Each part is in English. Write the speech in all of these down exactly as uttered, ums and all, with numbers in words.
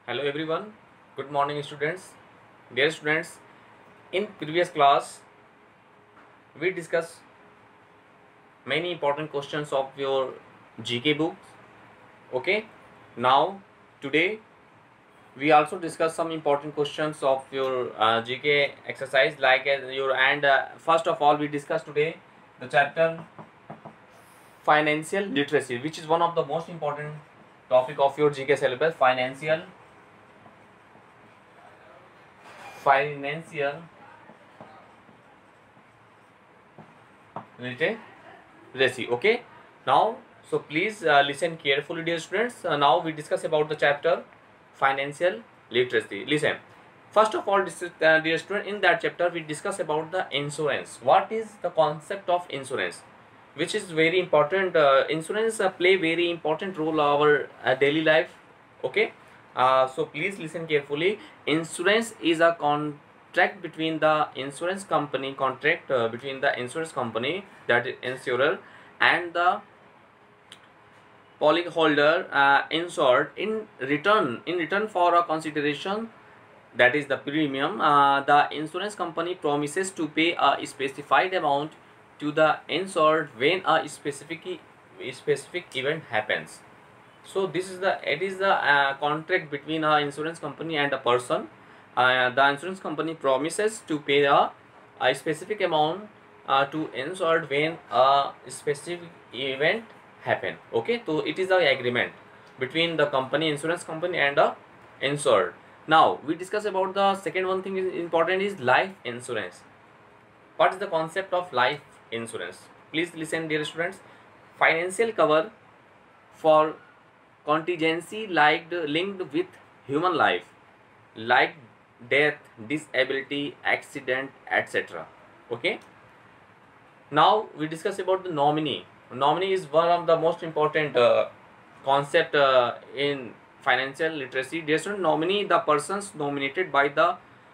Hello everyone. Good morning students. Dear students, in previous class we discussed many important questions of your G K books. Okay. Now today we also discuss some important questions of your uh, G K exercise like as your and uh, first of all we discuss today the chapter financial literacy, which is one of the most important topic of your G K syllabus. Financial financial literacy. Okay. Now so please uh, listen carefully, dear students. Uh, now we discuss about the chapter financial literacy. Listen, first of all, this is, uh, dear student, in that chapter we discuss about the insurance. What is the concept of insurance, which is very important. Uh, insurance uh, play very important role in our uh, daily life. Okay. Uh, so please listen carefully. Insurance is a contract between the insurance company contract uh, between the insurance company, that is insurer, and the policyholder uh, insured. In return in return for a consideration, that is the premium, uh, the insurance company promises to pay a specified amount to the insured when a specific specific event happens. So this is the it is the uh, contract between a insurance company and a person. Uh, the insurance company promises to pay a, a specific amount uh, to insured when a specific event happen. Okay, so it is the agreement between the company insurance company and a insured. Now we discuss about the second one thing is important is life insurance. What is the concept of life insurance? Please listen, dear students. Financial cover for contingency like linked with human life, like death, disability, accident, etc. Okay. Now we discuss about the nominee. Nominee is one of the most important uh, concept uh, in financial literacy. Dear student, nominee, the persons nominated by the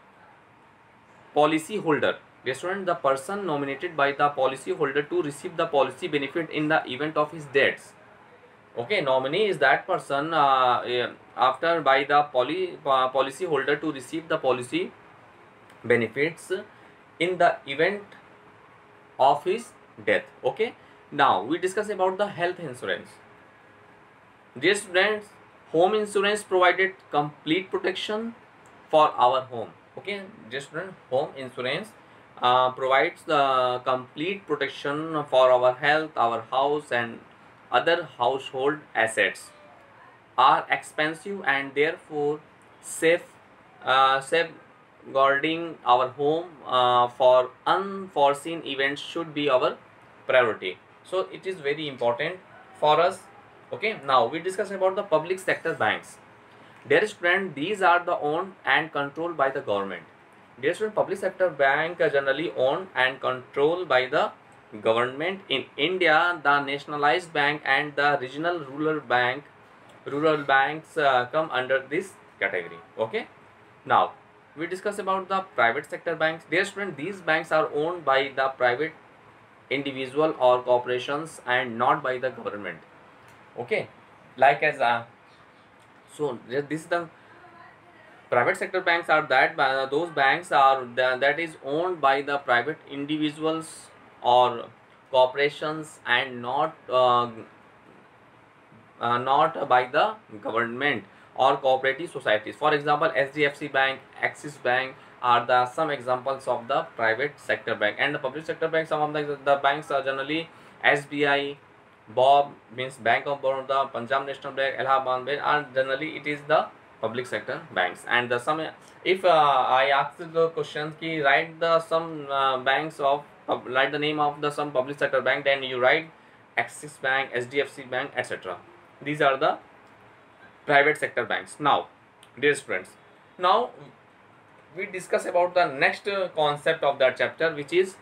policy holder. Dear student, the person nominated by the policy holder to receive the policy benefit in the event of his death. Okay, nominee is that person uh, after by the poly, uh, policy holder to receive the policy benefits in the event of his death. Okay. Now we discuss about the health insurance. Dear students, home insurance provided complete protection for our home. Okay, dear student, home insurance uh, provides the complete protection for our health, our house, and other household assets. Are expensive and therefore safe uh, safeguarding our home uh, for unforeseen events should be our priority. So it is very important for us. Okay, now we discuss about the public sector banks. Dear student, these are the owned and controlled by the government. Dear student, public sector bank are generally owned and controlled by the government. In India, the nationalized bank and the regional rural bank rural banks uh, come under this category. Okay. Now we discuss about the private sector banks. Dear student, these banks are owned by the private individual or corporations and not by the government. Okay, like as uh, so this is the private sector banks are that uh, those banks are the, that is owned by the private individuals or corporations and not uh, uh, not by the government or cooperative societies. For example, S D F C Bank, Axis Bank are the some examples of the private sector bank. And the public sector bank, some of the, the banks are generally S B I, Bob means Bank of Baroda, Punjab National Bank, Allahabad Bank, and generally it is the public sector banks. And the some if uh, I ask the question ki write the some uh, banks of uh, write the name of the some public sector bank, then you write Axis Bank, S D F C Bank, et cetera. These are the private sector banks. Now, dear students, now we discuss about the next uh, concept of that chapter, which is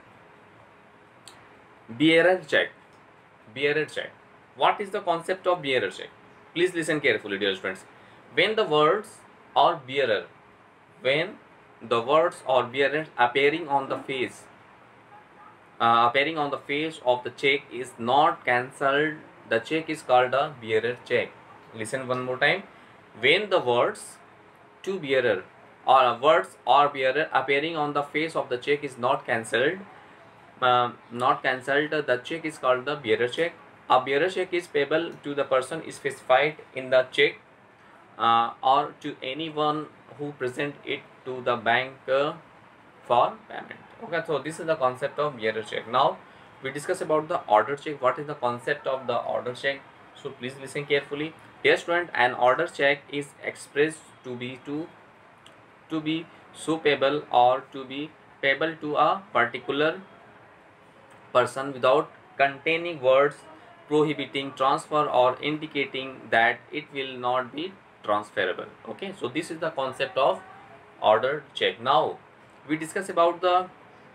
bearer check. Bearer check. What is the concept of bearer check? Please listen carefully, dear students. When the words or bearer, when the words or bearer appearing on the face, uh, appearing on the face of the check is not cancelled, the check is called a bearer check. Listen one more time. When the words to bearer or words or bearer appearing on the face of the check is not cancelled, uh, not cancelled, the check is called the bearer check. A bearer check is payable to the person specified in the check uh, or to anyone who present it to the bank uh, for payment. Okay, so this is the concept of bearer check. Now we discuss about the order check. What is the concept of the order check? So please listen carefully. Dear student, an order check is expressed to be to to be so payable or to be payable to a particular person without containing words prohibiting transfer or indicating that it will not be transferable. Okay, so this is the concept of order check. Now we discuss about the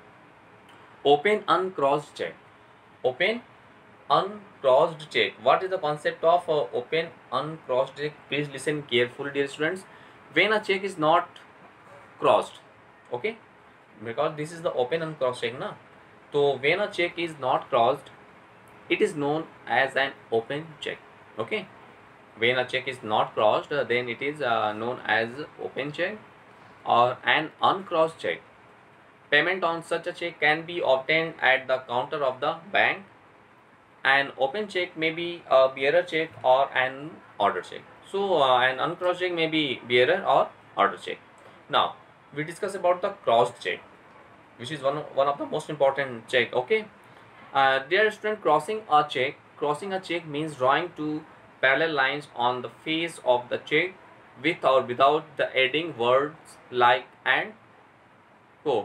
open uncrossed check. Open uncrossed check. What is the concept of uh, open uncrossed check? Please listen carefully, dear students. When a check is not crossed, okay, because this is the open uncrossed check na. So when a check is not crossed, it is known as an open check. Okay, when a check is not crossed, uh, then it is uh, known as open check or an uncrossed check. Payment on such a check can be obtained at the counter of the bank. An open check may be a bearer check or an order check. So uh, an uncrossed check may be bearer or order check. Now we discuss about the crossed check, which is one of, one of the most important check. Okay, uh, dear student, crossing a check. Crossing a check means drawing two parallel lines on the face of the check with or without the adding words like and co,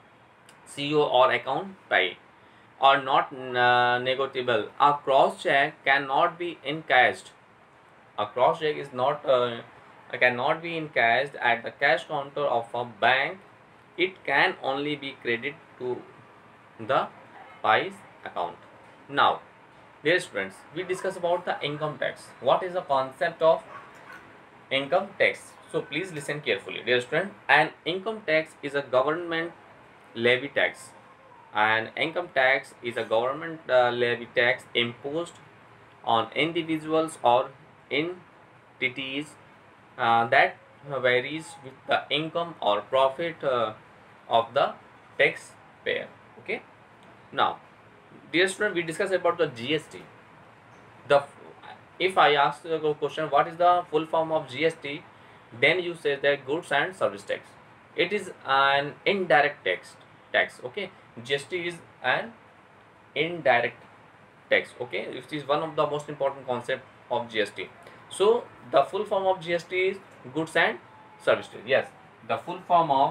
C O or account type, are not uh, negotiable. A cross check cannot be encashed. A cross check is not uh, cannot be encashed at the cash counter of a bank. It can only be credited to the pies account. Now, dear students, we discuss about the income tax. What is the concept of income tax? So please listen carefully, dear student. An income tax is a government levy tax. An income tax is a government uh, levy tax imposed on individuals or entities uh, that varies with the income or profit uh, of the taxpayer. Okay. Now, dear student, we discuss about the G S T. The if I ask the question, what is the full form of G S T? Then you say that goods and service tax. It is an indirect tax. Tax. Okay. G S T is an indirect tax. Okay, it is one of the most important concept of G S T. So the full form of G S T is goods and service tax. Yes, the full form of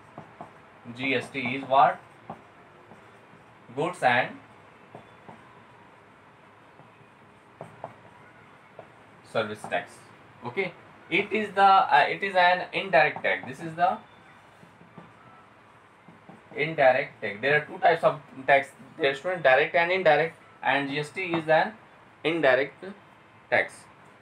G S T is what? Goods and service tax. Okay, it is the uh, it is an indirect tax. This is the indirect tax. There are two types of tax. There is direct and indirect, and G S T is an indirect tax.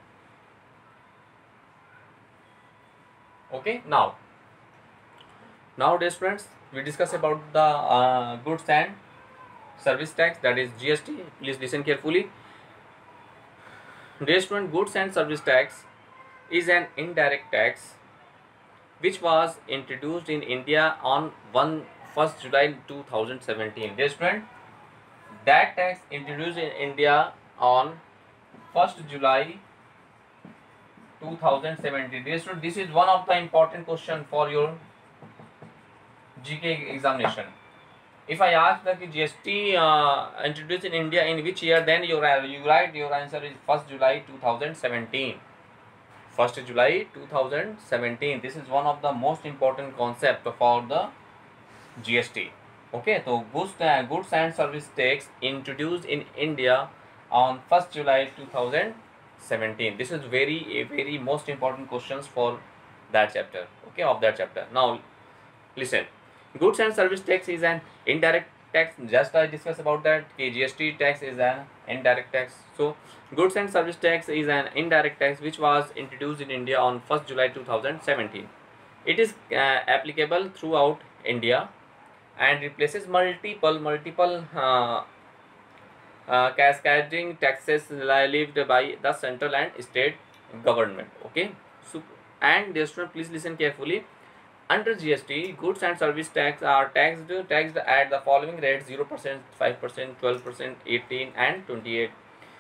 Okay, now now dear students, we discuss about the uh, goods and service tax, that is G S T. Please listen carefully. Dear student, goods and service tax is an indirect tax which was introduced in India on first July two thousand seventeen. Dear student, that tax introduced in India on first July two thousand seventeen. Dear student, this is one of the important question for your G K examination. If I ask that G S T uh, introduced in India in which year, then you you write your answer is first July two thousand seventeen. first July two thousand seventeen. This is one of the most important concept for the G S T. Okay, so goods, uh, goods and service tax introduced in India on first July two thousand seventeen. This is very a very most important questions for that chapter. Okay, of that chapter. Now listen, goods and service tax is an indirect tax. Just I discussed about that. Okay, G S T tax is an indirect tax. So goods and service tax is an indirect tax which was introduced in India on first July two thousand seventeen. It is uh, applicable throughout India and replaces multiple multiple uh, uh, cascading taxes levied by the central and state government. Okay, so And dear student, please listen carefully. Under G S T, goods and service tax are taxed taxed at the following rates: zero percent, five percent, twelve percent, eighteen, and twenty-eight.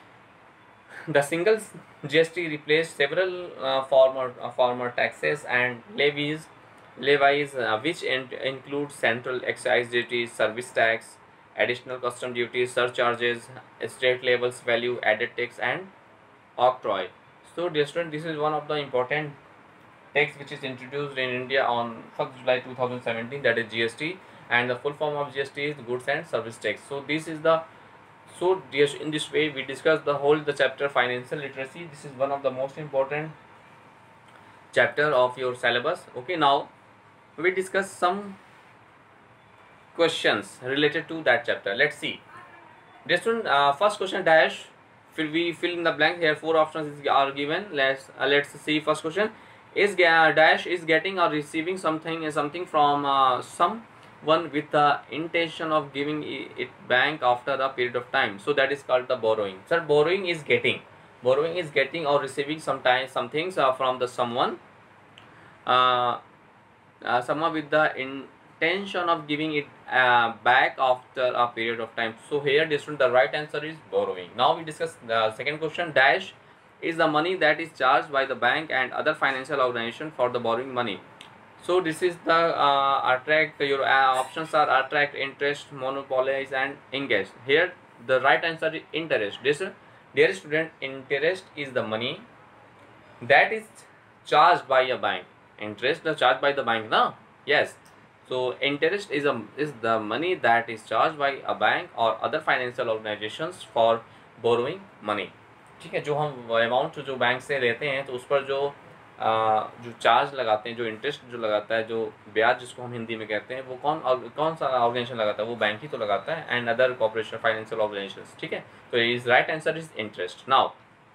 The single G S T replaced several uh, former uh, former taxes and levies, levies uh, which in, include central excise duty, service tax, additional custom duties, surcharges, state levels value added tax, and octroi. So, dear student, this is one of the important tax which is introduced in India on first July two thousand seventeen, that is G S T, and the full form of G S T is goods and service tax. So, this is the so dear, in this way we discuss the whole the chapter financial literacy. This is one of the most important chapter of your syllabus. Okay, now we discuss some questions related to that chapter. Let's see. This one, uh, first question dash. Fill we fill in the blank here. Four options is, are given. Let's uh, let's see. First question is uh, dash is getting or receiving something something from uh, some one with the intention of giving it back after a period of time. So that is called the borrowing. Sir, borrowing is getting. Borrowing is getting or receiving sometimes some things uh, from the someone. Uh, uh, someone with the intention of giving it uh, back after a period of time. So here, this one, the right answer is borrowing. Now we discuss the second question. Dash is the money that is charged by the bank and other financial organization for the borrowing money. So this is the uh, attract, your uh, options are attract, interest, monopolize, and engage. Here the right answer is interest. This, dear student, interest is the money that is charged by a bank. Interest the charged by the bank, no? Yes. So interest is a is the money that is charged by a bank or other financial organizations for borrowing money. ठीक है, जो हम amount जो bank से लेते हैं तो उस पर जो आ, जो चार्ज लगाते हैं, जो इंटरेस्ट जो लगाता है, जो ब्याज जिसको हम हिंदी में कहते हैं, वो कौन कौन सा ऑर्गेनाइजेशन लगाता है? वो बैंक ही तो लगाता है, and other corporation financial organisations. ठीक है, तो is right answer is interest. Now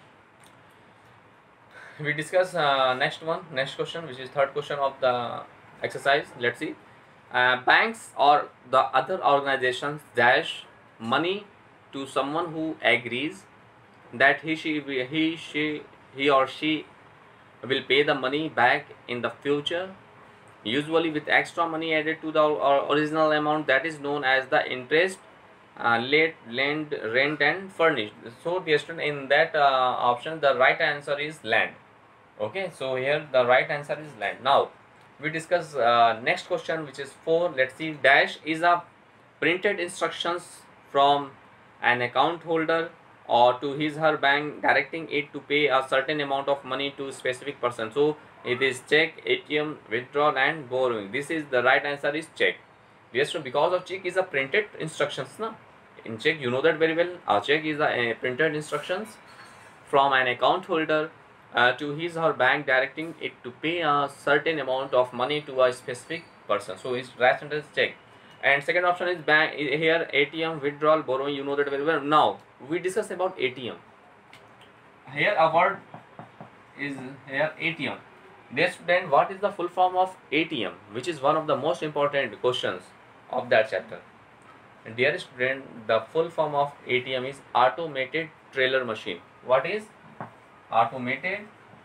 we discuss uh, next one next question, which is third question of the exercise. Let's see. Uh, banks or the other organizations dash money to someone who agrees that he she he she he or she will pay the money back in the future, usually with extra money added to the original amount, that is known as the interest, uh, late lend, rent, and furnished. So dear student, in that uh, option the right answer is land. Okay, so here the right answer is land. Now we discuss uh, next question, which is four. Let's see. Dash is a printed instructions from an account holder or to his her bank directing it to pay a certain amount of money to a specific person. So it is check, A T M, withdrawal, and borrowing. This is the right answer is check. Yes, because of check is a printed instructions. Na? In check, you know that very well. A check is a, a printed instructions from an account holder uh, to his or bank directing it to pay a certain amount of money to a specific person. So its right answer is check. And second option is bank. Here A T M, withdrawal, borrowing, you know that very well. Now we discuss about A T M. Here a word is here A T M. Dear student, what is the full form of A T M, which is one of the most important questions of that chapter? And dear student, the full form of A T M is automated teller machine. What is automated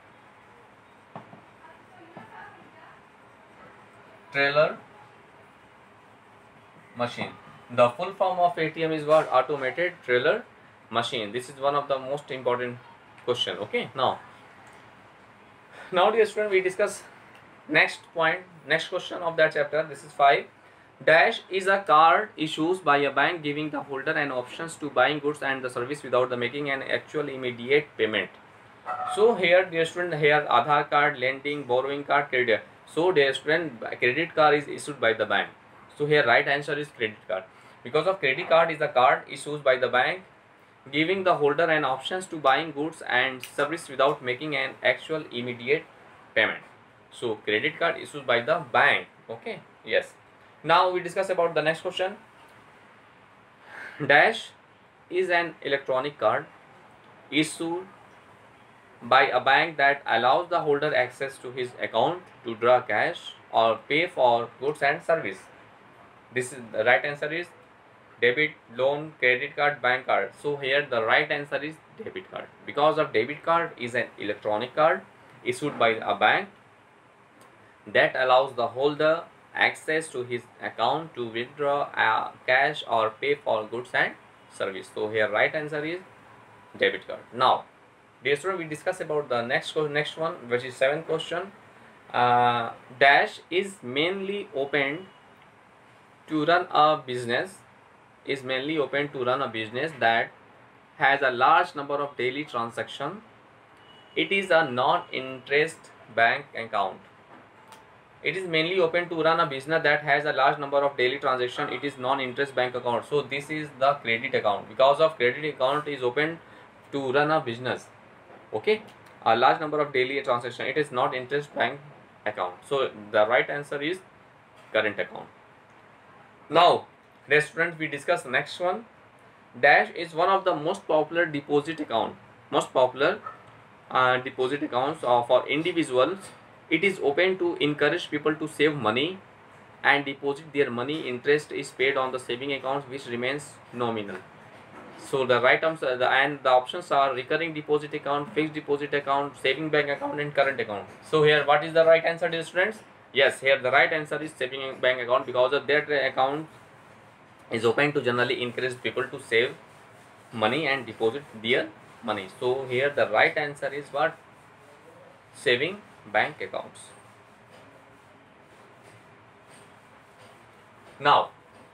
teller machine? The full form of A T M is what? Automated teller machine. This is one of the most important question. Okay, now now dear student, we discuss next point, next question of that chapter. This is five. Dash is a card issued by a bank giving the holder an options to buying goods and the service without the making an actual immediate payment. So here dear student, here Aadhaar card, lending, borrowing card, credit. So dear student, credit card is issued by the bank. So here right answer is credit card, because of credit card is a card issued by the bank giving the holder an options to buying goods and service without making an actual immediate payment. So credit card issued by the bank. Okay, yes. Now we discuss about the next question. Dash is an electronic card issued by a bank that allows the holder access to his account to draw cash or pay for goods and service. This is the right answer is debit, loan, credit card, bank card. So here the right answer is debit card, because of debit card is an electronic card issued by a bank that allows the holder access to his account to withdraw uh, cash or pay for goods and service. So here right answer is debit card. Now, dear student, we discuss about the next next one, which is seventh question. Uh, dash is mainly opened to run a business is mainly open to run a business that has a large number of daily transactions. It is a non-interest bank account. It is mainly open to run a business that has a large number of daily transactions. It is non-interest bank account. So this is the credit account. Because of credit account is open to run a business. Okay, a large number of daily transactions. It is not interest bank account. So the right answer is current account. Now, dear students, we discuss the next one. Dash is one of the most popular deposit account. Most popular uh, deposit accounts uh, for individuals. It is open to encourage people to save money and deposit their money. Interest is paid on the saving accounts, which remains nominal. So the right terms uh, the, and the options are recurring deposit account, fixed deposit account, saving bank account, and current account. So here, what is the right answer, dear students? Yes, here the right answer is saving bank account, because of that account is open to generally encourage people to save money and deposit their money. So here the right answer is what? Saving bank accounts. Now,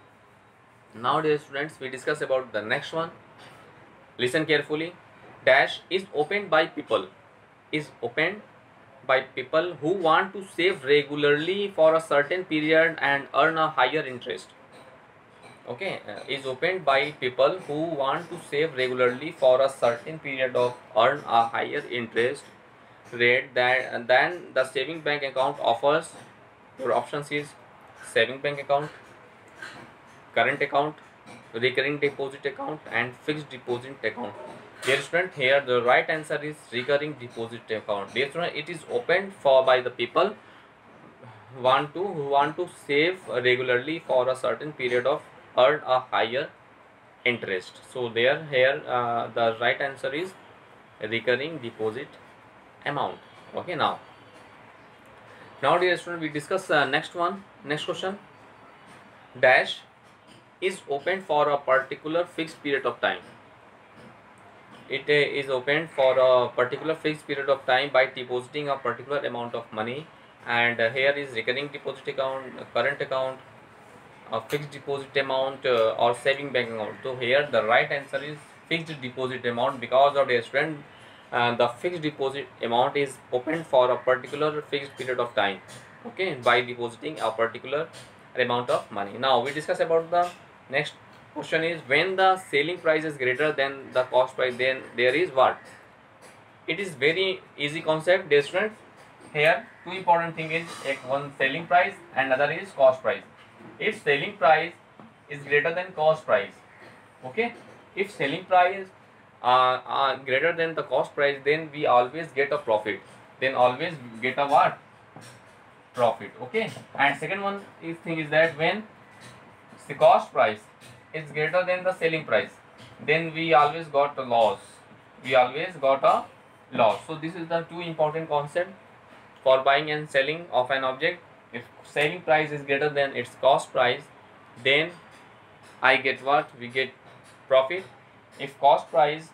now dear students, we discuss about the next one. Listen carefully. Dash is opened by people. Is opened by people who want to save regularly for a certain period and earn a higher interest. Okay, uh, is opened by people who want to save regularly for a certain period of earn a higher interest rate that than the saving bank account offers. Your options is saving bank account, current account, recurring deposit account, and fixed deposit account. Dear student, here the right answer is recurring deposit account. Dear student, it is opened for by the people want to who want to save regularly for a certain period of earn a higher interest. So there here uh, the right answer is recurring deposit amount. Okay, now now dear student, we discuss uh, next one next question. Dash is open for a particular fixed period of time. It uh, is opened for a particular fixed period of time by depositing a particular amount of money, and uh, here is recurring deposit account, current account, a fixed deposit amount, uh, or saving bank account. So here the right answer is fixed deposit amount, because of the student uh, the fixed deposit amount is opened for a particular fixed period of time. Okay, by depositing a particular amount of money. Now we discuss about the next question is when the selling price is greater than the cost price, then there is what? It is very easy concept, dear students. Here two important thing is one selling price and other is cost price. If selling price is greater than cost price, okay, if selling price uh, uh, greater than the cost price, then we always get a profit. Then always get a what? Profit. Okay. And second one is thing is that when the cost price is greater than the selling price, then we always got a loss. We always got a loss. So this is the two important concept for buying and selling of an object. If selling price is greater than its cost price, then I get what? We get profit. If cost price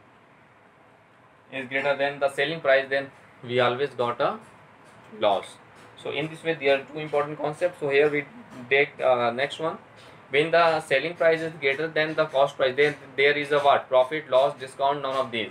is greater than the selling price, then we always got a loss. So in this way there are two important concepts. So here we take uh, next one. When the selling price is greater than the cost price, then there is a what? Profit, loss, discount, none of these.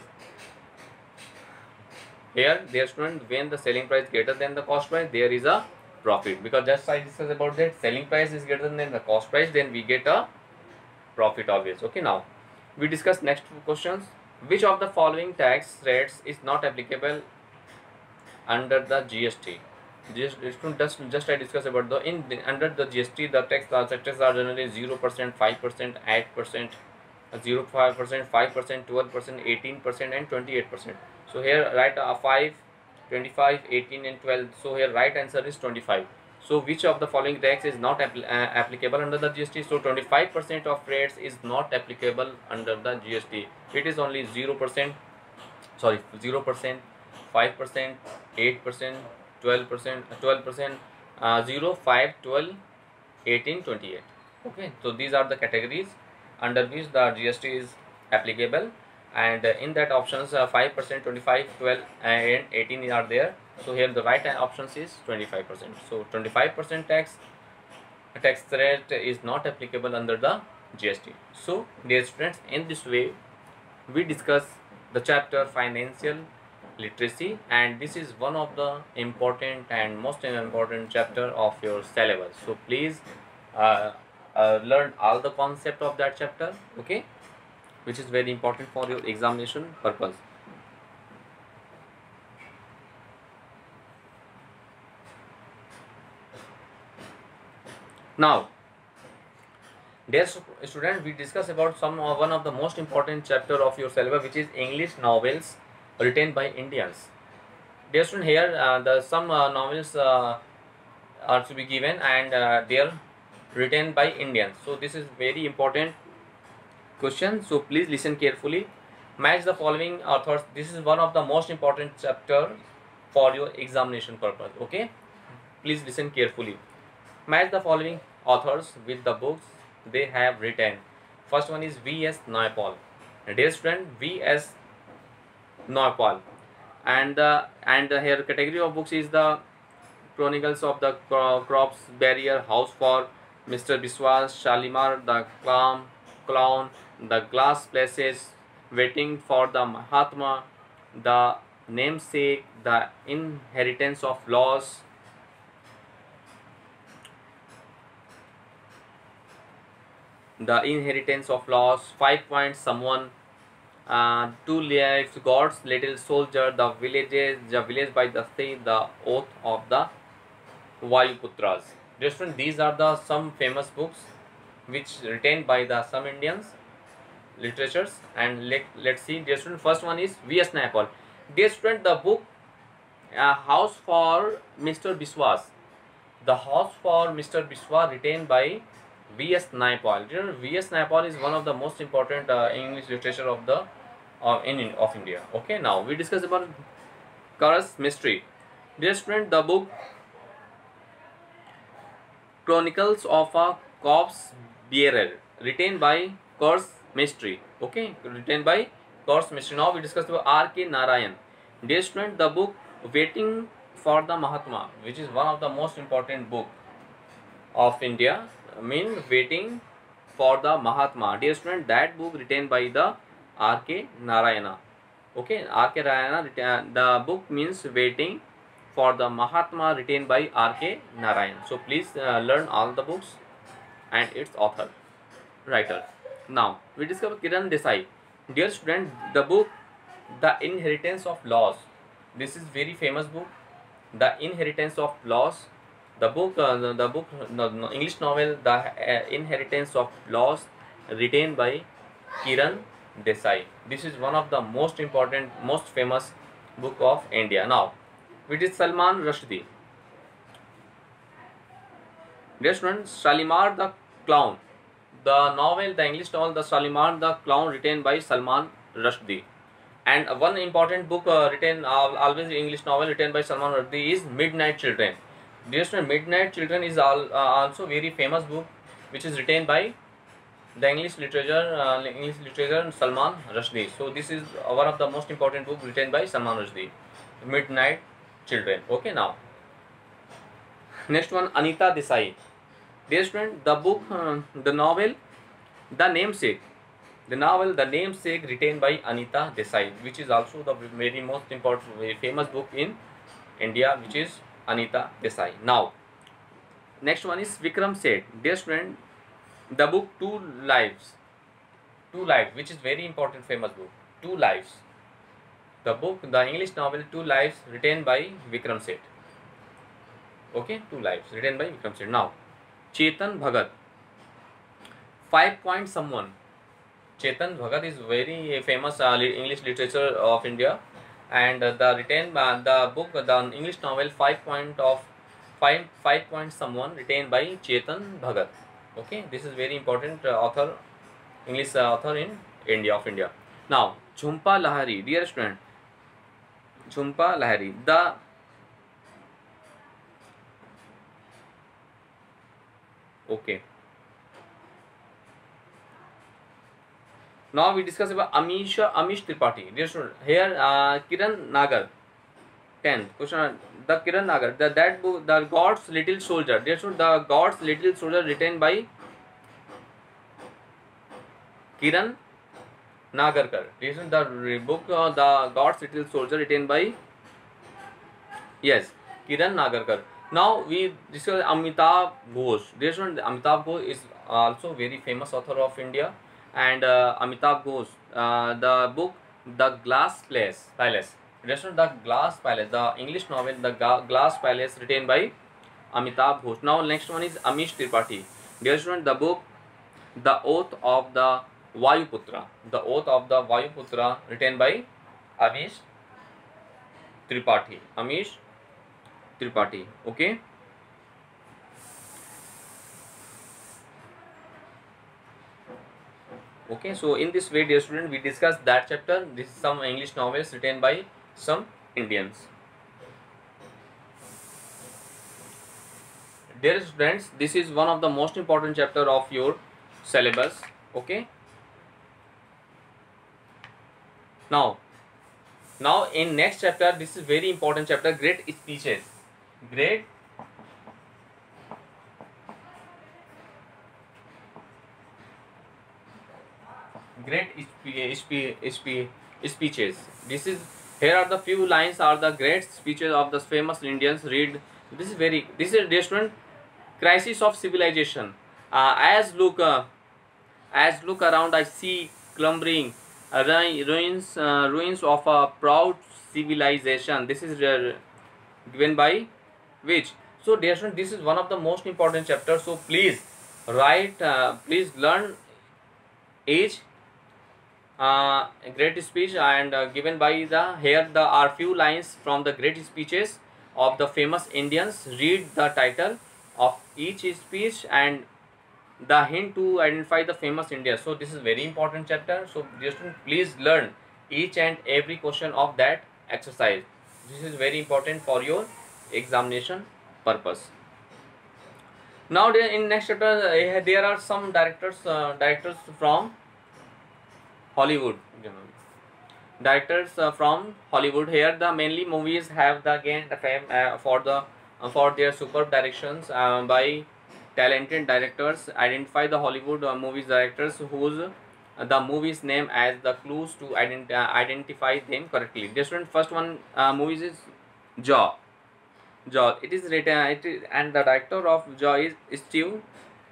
Here, dear student, when the selling price is greater than the cost price, there is a profit, because just I discussed about that. Selling price is greater than the cost price, then we get a profit always. Okay, now we discuss next two questions. Which of the following tax rates is not applicable under the G S T? Just, just, just I discussed about the in the, under the G S T the tax taxes are generally zero percent, five percent, eight percent, zero point five percent, five percent, twelve percent, eighteen percent, and twenty-eight percent. So here write uh, five, twenty-five, eighteen, and twelve. So here right answer is twenty-five. So which of the following tax is not apl uh, applicable under the G S T? So twenty-five percent of rates is not applicable under the G S T. It is only zero percent, sorry, zero percent, five percent, eight percent, twelve percent, twelve percent, uh, zero, five, twelve, eighteen, twenty-eight. Okay, so these are the categories under which the G S T is applicable, and uh, in that options uh, five percent, twenty-five, twelve and eighteen are there. So here the right options is twenty-five percent. So twenty-five percent tax tax rate is not applicable under the G S T. So dear students, in this way we discuss the chapter financial literacy, and this is one of the important and most important chapter of your syllabus. So please uh, uh, learn all the concept of that chapter, okay, which is very important for your examination purpose. Now dear student, we discuss about some uh, one of the most important chapter of your syllabus, which is English novels written by Indians. Dear student, here uh, the some uh, novels uh, are to be given, and uh, they are written by Indians. So this is very important question. So please listen carefully. Match the following authors. This is one of the most important chapter for your examination purpose. Okay, please listen carefully. Match the following authors with the books they have written. First one is V S Naipaul. Dear student, V S Naipaul, and the and the here category of books is the Chronicles of the Crops Barrier, House for Mister Biswas, Shalimar the Clown, Clown, The Glass Places, Waiting for the Mahatma, The Namesake, The Inheritance of Laws, The Inheritance of Laws, Five Points, Someone, uh, Two Lives, God's Little Soldier, The Villages, The Village by the Sea, The Oath of the Vayuputras. Dear student, these are the some famous books which written by the some Indians literatures, and let let's see. Dear student, first one is V S Naipaul. Dear student, the book uh, House for Mister Biswas, The House for Mister Biswas, written by V S Naipaul. Dear, V S Naipaul is one of the most important uh, English literature of the uh, in of India. Okay, now we discuss about Curse Mystery. Dear student, the book Chronicles of a Corpse Bearer, written by Curse Mystery. Okay, written by Curse Mystery. Now we discuss about R K Narayan. Dear student, the book Waiting for the Mahatma, which is one of the most important book of India, mean Waiting for the Mahatma. Dear student, that book written by the R K Narayana. Okay, R K Narayana. The book means Waiting for the Mahatma, written by R K Narayan. So please uh, learn all the books and its author, writer. Now we discover Kiran Desai. Dear student, the book The Inheritance of Laws. This is very famous book. The Inheritance of Laws. The book, uh, the, the book, the, the English novel The uh, Inheritance of Laws, written by Kiran Desai. This is one of the most important, most famous book of India. Now, it is Salman Rushdie. Dear students, Shalimar the Clown. The novel, the English novel, the Shalimar the Clown, written by Salman Rushdie. And uh, one important book uh, written, uh, always English novel written by Salman Rushdie is Midnight Children. Dear student, Midnight Children is all, uh, also very famous book, which is written by the English literature, uh, English literature Salman Rushdie. So this is one of the most important book written by Salman Rushdie, Midnight Children. Okay, now next one, Anita Desai. Dear student, the book, uh, the novel, The Namesake. The novel, The Namesake, written by Anita Desai, which is also the very most important, very famous book in India, which is Anita Desai. Now, next one is Vikram Seth. Dear student, the book Two Lives. Two Lives, which is very important, famous book. Two Lives. The book, the English novel Two Lives, written by Vikram Seth. Okay, Two Lives, written by Vikram Seth. Now, Chetan Bhagat. Five Point Someone. Chetan Bhagat is very famous uh, English literature of India, and uh, the written uh, the book, the English novel Five Point of Five Five Point Someone, written by Chetan Bhagat. Okay, this is very important uh, author, English uh, author in India of India. Now, Jhumpa Lahari. Dear student, Jhumpa Lahari. The Okay. Now we discuss about Amisha Amish Tripathi. Dear student, here uh, Kiran Nagar. tenth question. The Kiran Nagar. The that book, the God's Little Soldier. Dear student, the God's Little Soldier written by Kiran Nagarkar. Dear student, the book uh, the God's Little Soldier written by yes Kiran Nagarkar. Now we discuss Amitabh Ghosh. Dear student, Amitabh Ghosh is also very famous author of India. And uh, Amitabh Ghosh, uh, the book The Glass Palace, Palace. Restaurant The Glass Palace, the English novel The Ga Glass Palace, written by Amitabh Ghosh. Now next one is Amish Tripathi. Dear student, the book The Oath of the Vayuputra, The Oath of the Vayuputra, written by Amish Tripathi. Amish Tripathi. Okay. Okay, so in this way, dear student, we discussed that chapter. This is some English novels written by some Indians. Dear students, this is one of the most important chapter of your syllabus. Okay. Now, now in next chapter, this is very important chapter. Great speeches. Great. Great spe spe speeches. This is here are the few lines are the great speeches of the famous Indians. Read. This is very. This is dear student. Crisis of civilization. Uh, as look, uh, as look around, I see clumbering uh, ruins, uh, ruins of a proud civilization. This is uh, given by which? So, dear student, this is one of the most important chapters. So, please write. Uh, please learn each. Uh, great speech and uh, given by the here the are few lines from the great speeches of the famous Indians. Read the title of each speech and the hint to identify the famous India. So this is very important chapter. So dear student, please learn each and every question of that exercise. This is very important for your examination purpose. Now in next chapter uh, there are some directors uh, directors from Hollywood, you know, directors uh, from Hollywood. Here the mainly movies have the gained the fame uh, for the uh, for their superb directions uh, by talented directors. Identify the Hollywood uh, movies directors whose uh, the movies name as the clues to ident uh, identify them correctly. This one first one uh, movies is Jaw. Jaw. It is written it is, and the director of Jaw is Steve.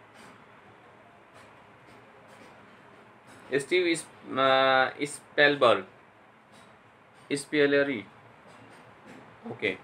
Steve is uh, Spielberg. Spielberg. Okay.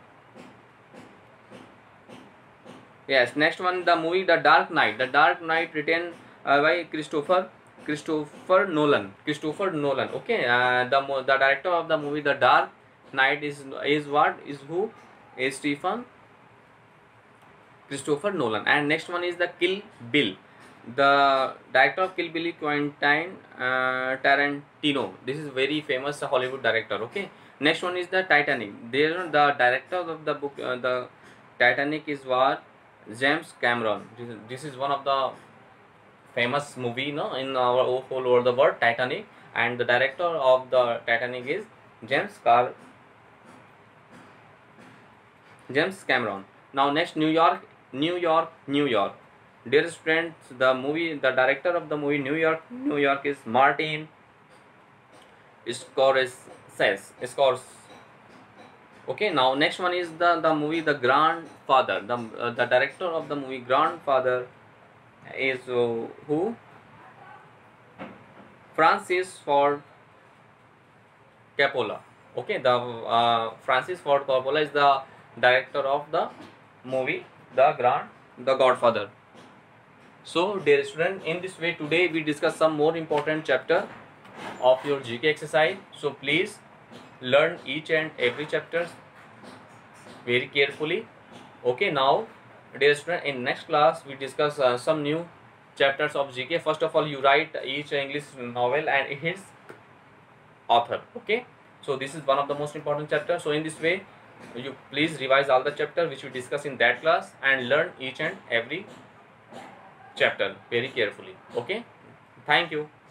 Yes. Next one, the movie The Dark Knight. The Dark Knight, written uh, by Christopher Christopher Nolan. Christopher Nolan. Okay. Uh, the the director of the movie The Dark Knight is is what is who is Stephen Christopher Nolan. And next one is the Kill Bill. The director of Kill Bill, Quentin uh, Tarantino. This is very famous Hollywood director. Okay. Next one is the Titanic. There, the director of the book, uh, the Titanic is what James Cameron. This is, this is one of the famous movie, no, in our whole over the world, Titanic. And the director of the Titanic is James Car James Cameron. Now next, New York, New York, New York. Dear friends, the movie, the director of the movie New York, New York is Martin Scorsese. Scorsese. Okay. Now next one is the the movie The Grandfather. The uh, the director of the movie Grandfather is uh, who? Francis Ford Coppola. Okay. The uh, Francis Ford Coppola is the director of the movie The Grand The Godfather. So dear student, in this way today we discuss some more important chapter of your G K exercise. So please learn each and every chapter very carefully. Okay. Now dear student, in next class we discuss uh, some new chapters of G K. First of all, you write each English novel and its author. Okay. So this is one of the most important chapters. So in this way you please revise all the chapter which we discuss in that class and learn each and every chapter very carefully. Okay, thank you.